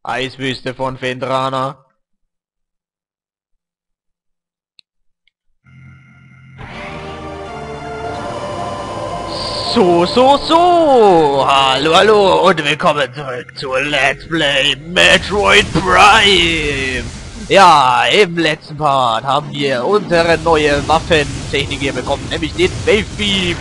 Eiswüste von Phendrana. So. Hallo, hallo und willkommen zurück zu Let's Play Metroid Prime. Ja, im letzten Part haben wir unsere neue Waffentechnik hier bekommen, nämlich den Wave Beam.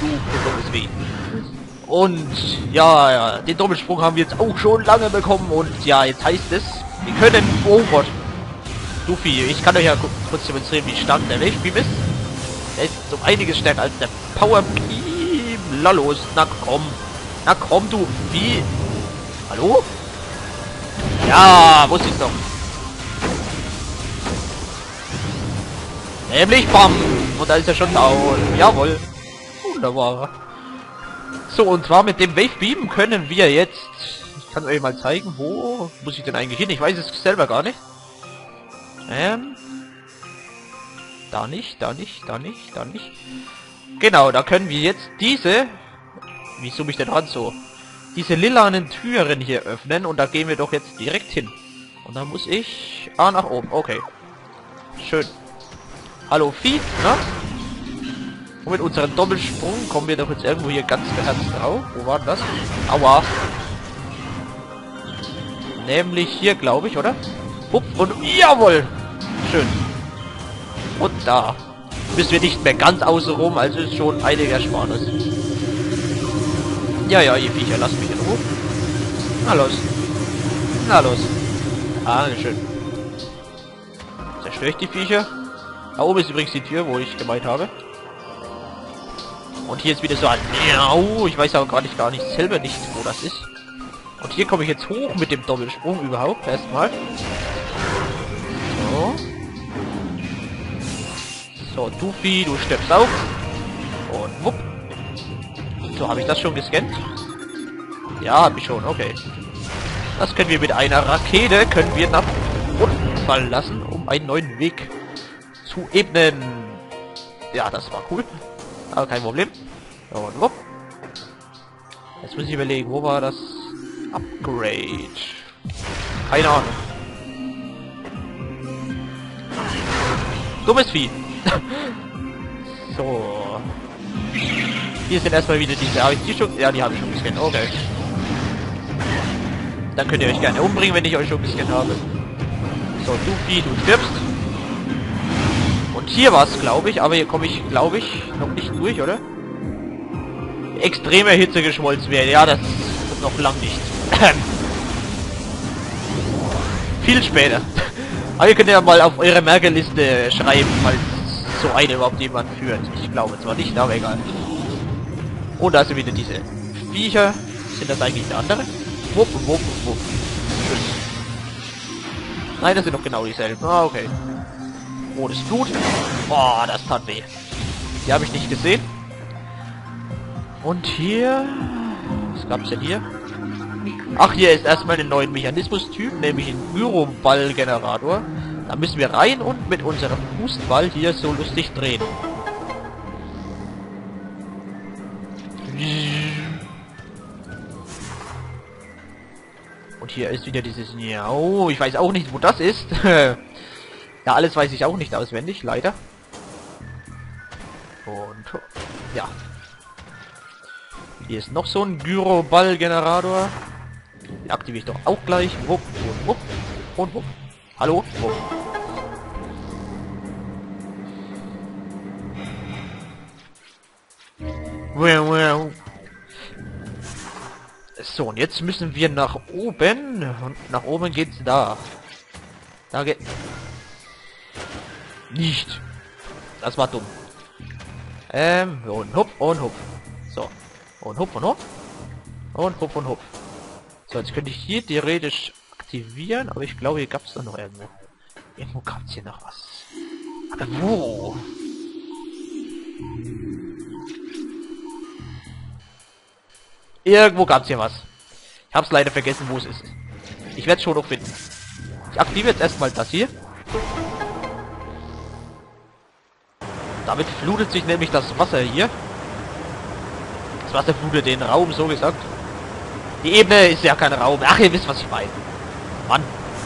Und ja, den Doppelsprung haben wir jetzt auch schon lange bekommen und ja, jetzt heißt es, wir können, oh Gott, Luffy, ich kann euch ja kurz demonstrieren, wie stark der Wave Beam ist. Der ist um einiges stärker als der Power Beam. Na los, na komm du, wie? Hallo? Ja, wusste ich doch. Nämlich BAM! Und da ist er schon down. Jawohl. Wunderbar. So, und zwar mit dem Wave Beam können wir jetzt... Ich kann euch mal zeigen, wo muss ich denn eigentlich hin? Ich weiß es selber gar nicht. Da nicht. Genau, da können wir jetzt diese... Wie zoome ich denn ran so? Diese lilanen Türen hier öffnen und da gehen wir doch jetzt direkt hin. Und da muss ich... Ah, nach oben. Okay. Schön. Hallo Vieh, ne? Und mit unserem Doppelsprung kommen wir doch jetzt irgendwo hier ganz beherzt drauf. Wo war denn das? Aua. Nämlich hier, glaube ich, oder? Hup, und jawohl! Schön. Und da. Müssen wir nicht mehr ganz außen rum, also ist schon einige Ersparnis. Ja, ihr Viecher, lasst mich in Ruhe. Na los. Ah, schön. Zerstöre ich die Viecher? Da oben ist übrigens die Tür, wo ich gemeint habe. Und hier ist wieder so ein Miau. Ich weiß aber gar nicht selber nicht, wo das ist. Und hier komme ich jetzt hoch mit dem Doppelsprung überhaupt erstmal. So, Duffy, du stirbst auf. Und wupp. So, habe ich das schon gescannt? Ja, habe ich schon, okay. Das können wir mit einer Rakete, können wir nach unten fallen lassen, um einen neuen Weg zu ebnen. Ja, das war cool. Aber kein Problem. Und wupp. Jetzt muss ich überlegen, wo war das Upgrade? Keine Ahnung. Dummes Vieh. So. Hier sind erstmal wieder diese... Habe ich die schon? Ja, die habe ich schon gescannt. Okay. Dann könnt ihr euch gerne umbringen, wenn ich euch schon gescannt habe. So, Duffy, du stirbst. Und hier war es, glaube ich, aber hier komme ich, glaube ich, noch nicht durch, oder? Extreme Hitze geschmolzen werden. Ja, das ist noch lang nicht. Viel später. Aber ihr könnt ja mal auf eure Merkeliste schreiben, falls so eine überhaupt jemand führt. Ich glaube zwar nicht, aber egal. Und da sind wieder diese Viecher. Sind das eigentlich die anderen? Wupp. Schön. Nein, das sind doch genau dieselben. Ah, okay. Rotes Blut. Boah, das tat weh. Die habe ich nicht gesehen. Und hier... Was gab's denn hier? Ach, hier ist erstmal ein neuer Mechanismus-Typ, nämlich ein Gyroball-Generator. Da müssen wir rein und mit unserem Fußball hier so lustig drehen. Und hier ist wieder dieses... Oh, ich weiß auch nicht, wo das ist. Ja, alles weiß ich auch nicht auswendig, leider. Und... Ja. Hier ist noch so ein Gyroball-Generator. Den aktiviere ich doch auch gleich. Wupp. Und wupp. Hallo? Wupp. So, und jetzt müssen wir nach oben. Und nach oben geht's da. Da geht... Nicht. Das war dumm. Und hup. So. Und hup. Und hup. So, jetzt könnte ich hier theoretisch aktivieren, aber ich glaube, hier gab es noch irgendwo. Irgendwo gab es hier noch was. Aber wo? Irgendwo gab es hier was. Ich habe es leider vergessen, wo es ist. Ich werde es schon noch finden. Ich aktiviere jetzt erstmal das hier. Damit flutet sich nämlich das Wasser hier. Das Wasser flutet den Raum, so gesagt. Die Ebene ist ja kein Raum. Ach, ihr wisst, was ich meine. Mann.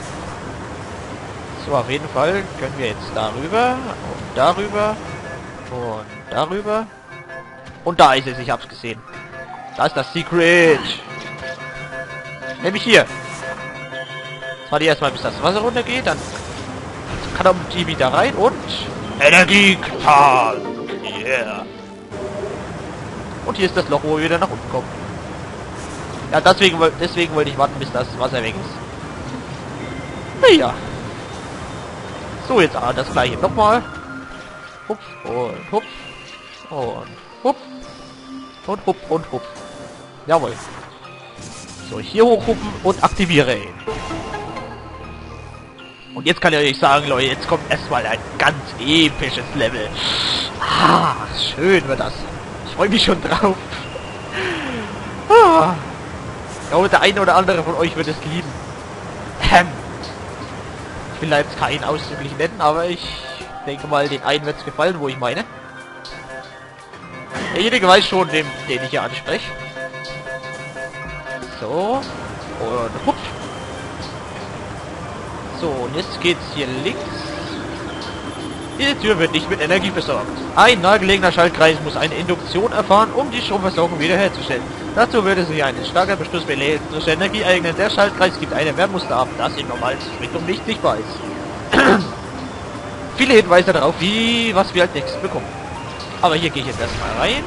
So, auf jeden Fall können wir jetzt darüber und darüber und darüber. Und da ist es, ich hab's gesehen. Da ist das Secret. Nämlich hier. Jetzt warte ich erstmal, bis das Wasser runtergeht, dann kann er mit die wieder rein und Energietank. Yeah. Und hier ist das Loch, wo wir wieder nach unten kommen. Ja, deswegen wollte ich warten, bis das Wasser weg ist. Naja. So, jetzt das gleiche nochmal. Hupf und hupf. Und hupf. Und hupf und hupf. Jawohl. So, hier hochhuppen und aktiviere ihn. Und jetzt kann ich euch sagen, Leute, jetzt kommt erstmal ein ganz episches Level. Ah, schön wird das. Ich freue mich schon drauf. Ah. Ich glaube, der eine oder andere von euch wird es lieben. Ich will da jetzt keinen ausdrücklich nennen, aber ich denke mal, den einen wird es gefallen, wo ich meine. Derjenige weiß schon, den ich hier anspreche. So. Und hupf. So, und jetzt geht's hier links. Die Tür wird nicht mit Energie versorgt. Ein nahegelegener Schaltkreis muss eine Induktion erfahren, um die Stromversorgung wiederherzustellen. Dazu würde sich ein starker Beschluss für elektrische Energie eignen. Der Schaltkreis gibt eine Wärmemuster ab, das in normalen Richtung nicht sichtbar ist. Viele Hinweise darauf, was wir als nächstes bekommen. Aber hier gehe ich jetzt erstmal rein.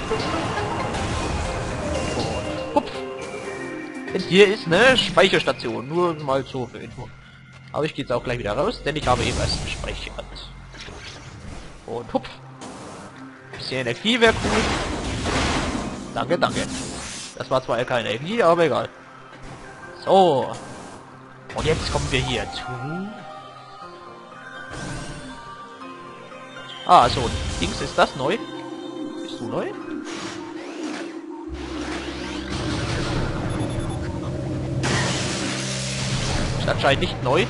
Und hupf. Denn hier ist eine Speicherstation. Nur mal so für Info. Aber ich gehe jetzt auch gleich wieder raus, denn ich habe eben erst gespeichert. Und hupf. Bisschen Energie wäre cool. Danke, danke. Das war zwar keine Energie, aber egal. So. Und jetzt kommen wir hier zu... Ah, so. Dings, ist das neu? Bist du neu? Ist anscheinend nicht neu.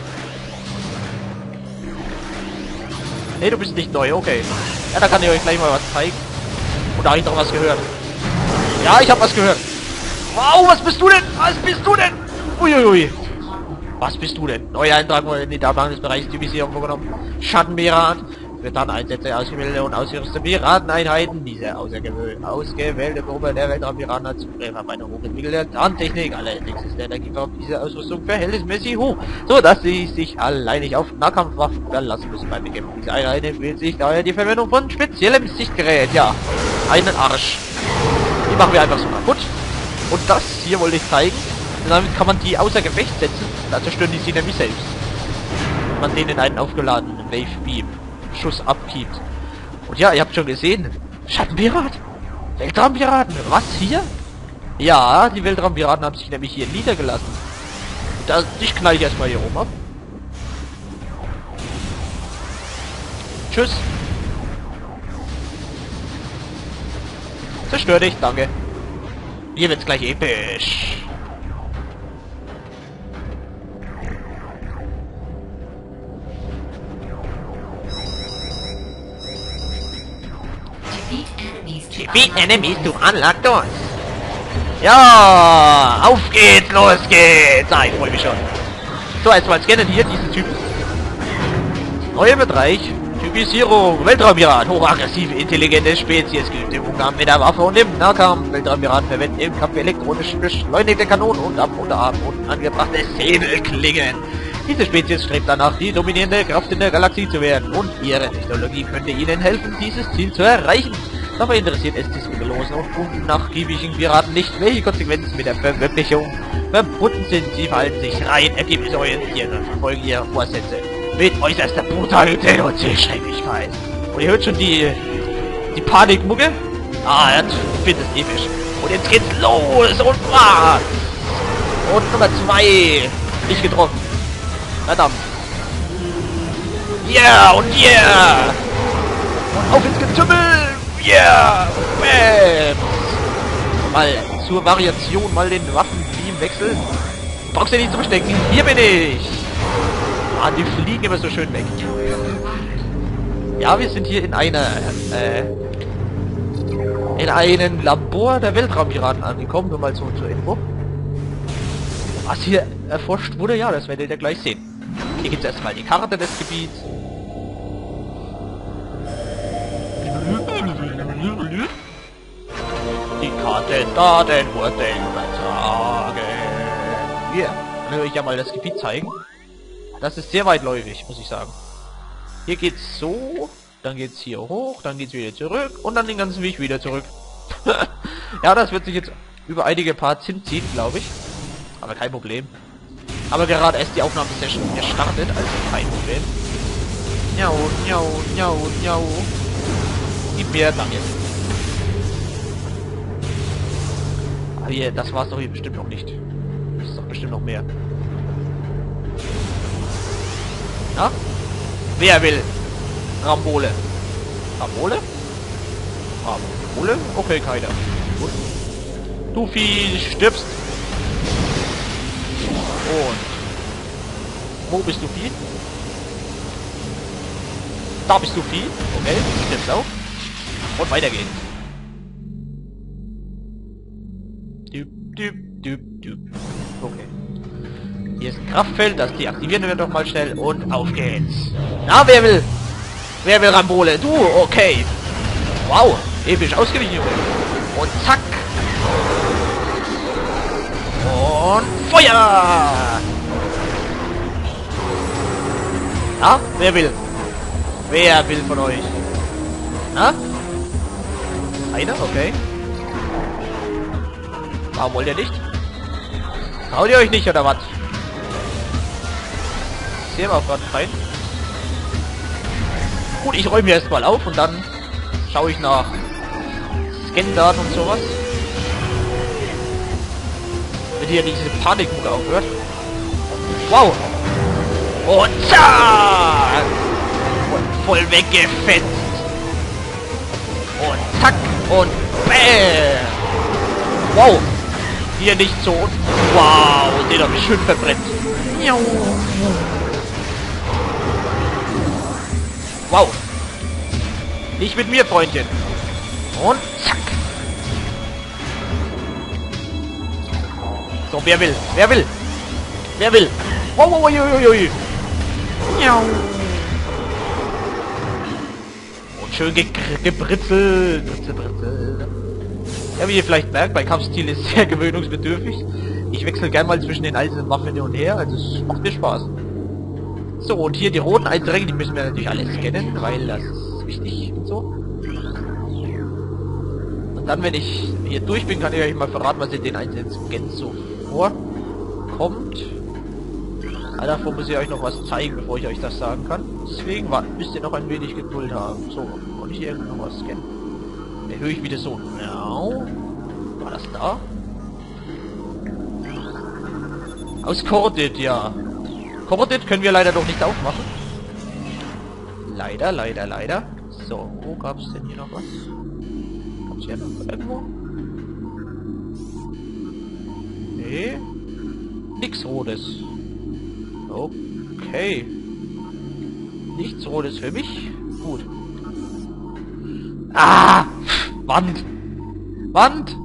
Nee, du bist nicht neu, okay. Ja, da kann ich euch gleich mal was zeigen. Oder habe ich noch was gehört? Ja, ich habe was gehört. Wow, was bist du denn? Was bist du denn? Uiuiui. Was bist du denn? Neuer Eintrag in die Datenbank des Bereichs Typisierung vorgenommen. Schattenpirat. Wird dann Einsätze ausgewählte und ausgerüstete Pirateneinheiten. Diese ausgewählte Gruppe der Weltraumpiraten hat Zugriff auf eine hochentwickelte Tarntechnik. Allerdings ist der Energieverbrauch dieser Ausrüstung verhältnismäßig hoch, so dass sie sich alleinig auf Nahkampfwaffen verlassen müssen. Beim Bekämpfen dieser Einheiten empfiehlt sich daher die Verwendung von speziellem Sichtgerät. Ja, einen Arsch. Die machen wir einfach so kaputt. Und das hier wollte ich zeigen. Damit kann man die außer Gefecht setzen. Da zerstören die sie nämlich selbst. Wenn man denen einen aufgeladenen Wave Beam Schuss abgibt. Und ja, ihr habt schon gesehen. Schattenpirat. Weltraumpiraten. Was hier? Ja, die Weltraumpiraten haben sich nämlich hier niedergelassen. Da, ich knall ich erstmal hier oben ab. Tschüss. Zerstör dich, danke. Hier wird's gleich episch. Defeat enemies to unlock doors. Ja, auf geht's, los geht's. Ah, ich freue mich schon. So, erstmal scannen hier diesen Typen. Neuer Bereich. Typisierung. Weltraumpirat. Hochaggressive, intelligente Spezies. Geübt im Umgang mit der Waffe und im Nahkampf. Weltraumpiraten verwenden im Kampf elektronisch beschleunigte Kanonen und am Unterarm und angebrachte Säbelklingen. Diese Spezies strebt danach, die dominierende Kraft in der Galaxie zu werden. Und ihre Technologie könnte ihnen helfen, dieses Ziel zu erreichen. Dabei interessiert es die skrupellosen und unnachgiebigen Piraten nicht, welche Konsequenzen mit der Verwirklichung verbunden sind. Sie verhalten sich rein, ergebnisorientiert und verfolgen ihre Vorsätze mit äußerster Brutalität und Zielstrebigkeit. Und ihr hört schon die Panikmucke? Ah, ich finde es episch. Und jetzt geht's los und was? Und Nummer 2. Nicht getroffen. Verdammt. Yeah und yeah. Und auf ins Getümmel. Yeah! Bam! Mal zur Variation mal den Waffenbeam wechseln. Brauchst du nicht zu verstecken. Hier bin ich! Ah, die fliegen immer so schön weg. Ja, wir sind hier in einem Labor der Weltraumpiraten angekommen. Nur mal so zur Info. Was hier erforscht wurde, ja, das werdet ihr gleich sehen. Hier gibt es erstmal die Karte des Gebiets. Die Kartendaten wurden übertragen. Hier, dann will ich ja mal das Gebiet zeigen. Das ist sehr weitläufig, muss ich sagen. Hier geht's so, dann geht's hier hoch, dann geht's wieder zurück und dann den ganzen Weg wieder zurück. Ja, das wird sich jetzt über einige Parts hinziehen, glaube ich. Aber kein Problem. Aber gerade erst die Aufnahmesession gestartet, also kein Problem. Miau, miau, miau, miau. Gib mir, danke. Aber hier, das war's doch hier bestimmt noch nicht. Das ist doch bestimmt noch mehr. Ja? Wer will? Rambole. Rambole? Rambole? Okay, keiner. Gut. Du Vieh, stirbst. Und wo bist du Vieh? Da bist du Vieh. Okay, du stirbst auch. Und weiter geht's. Düb, düb, düb, düb. Okay. Hier ist ein Kraftfeld, das deaktivieren wir doch mal schnell und auf geht's. Na, wer will? Wer will Rambole? Du, okay. Wow, episch ausgewichen, Junge. Und zack. Und Feuer! Na, wer will? Wer will von euch? Na? Einer? Okay. Warum wollt ihr nicht? Traut ihr euch nicht, oder was? Ich sehe mal gerade rein. Gut, ich räume erstmal auf und dann schaue ich nach Scan-Daten und sowas. Wenn hier diese Panikmucke aufhört. Wow! Und zack! Und voll weggefetzt! Und zack! Und bäm! Wow! Hier nicht so. Wow! Den habe ich schön verbrennt. Wow! Nicht mit mir, Freundchen! Und zack! So, wer will? Wer will? Wer will? Wow, wow, wow, wow, wow. Und schön gebritzelt. Britzel. Ja, wie ihr vielleicht merkt, mein Kampfstil ist sehr gewöhnungsbedürftig. Ich wechsle gerne mal zwischen den einzelnen Waffen hin und her, also es macht mir Spaß. So, und hier die roten Einträge, die müssen wir natürlich alle scannen, weil das ist wichtig und so. Und dann, wenn ich hier durch bin, kann ich euch mal verraten, was in den einzelnen Scans so vorkommt. Aber davor muss ich euch noch was zeigen, bevor ich euch das sagen kann. Deswegen müsst ihr noch ein wenig Geduld haben. So, und ich hier noch was scannen. Erhöhe ich wieder so. No. War das da? Aus Cordit, ja. Cordit können wir leider noch nicht aufmachen. Leider, leider, leider. So, wo gab es denn hier noch was? Gab es hier noch irgendwo? Nee. Nix Rotes. Okay. Nichts Rotes für mich. Gut. Ah! Wand! Wand!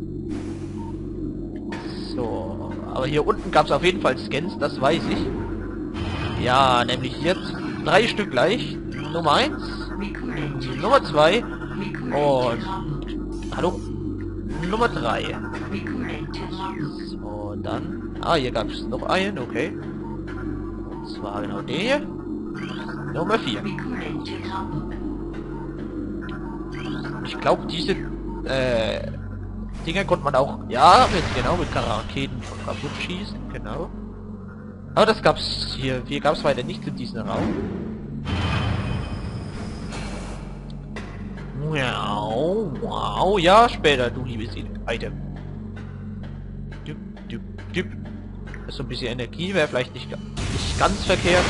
So. Aber hier unten gab es auf jeden Fall Scans, das weiß ich. Ja, nämlich jetzt 3 Stück gleich. Nummer 1. Nummer 2. Und... Hallo? Nummer 3. So, dann... Ah, hier gab es noch einen, okay. Und zwar genau den hier. Nummer 4. Ich glaube, diese Dinger konnte man auch, ja, mit Raketen kaputt schießen, genau. Aber das gab's hier gab's weiter nicht in diesem Raum. Wow, wow, ja, später, du liebes Item. Düb, düb, düb. Das ist so ein bisschen Energie, wäre vielleicht nicht ganz verkehrt.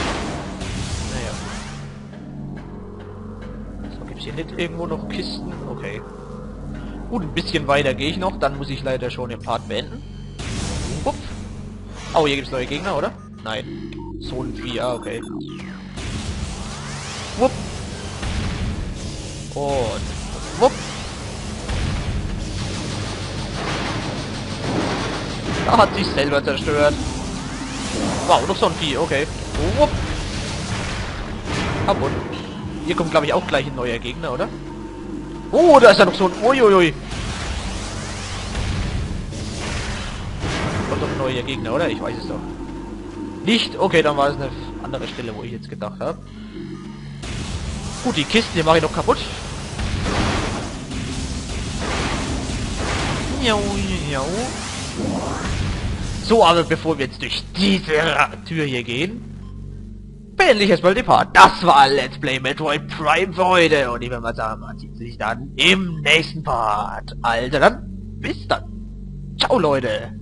Naja. So, gibt's hier nicht irgendwo noch Kisten? Okay. Gut, ein bisschen weiter gehe ich noch, dann muss ich leider schon den Part beenden. Wupp. Oh, hier gibt's neue Gegner, oder? Nein. So ein Vieh, ah, okay. Wupp. Und wupp. Da hat sich selber zerstört. Wow, noch so ein Vieh, okay. Oh, kaputt. Hier kommt, glaube ich, auch gleich ein neuer Gegner, oder? Oh, da ist ja noch so ein... Uiuiui. Kommt doch ein neuer Gegner, oder? Ich weiß es doch. Nicht? Okay, dann war es eine andere Stelle, wo ich jetzt gedacht habe. Gut, die Kisten, die mache ich noch kaputt. So, aber bevor wir jetzt durch diese Tür hier gehen, beende ich erstmal den Part. Das war Let's Play Metroid Prime für heute. Und ich würde mal sagen, man sieht sich dann im nächsten Part. Also dann, bis dann. Ciao, Leute.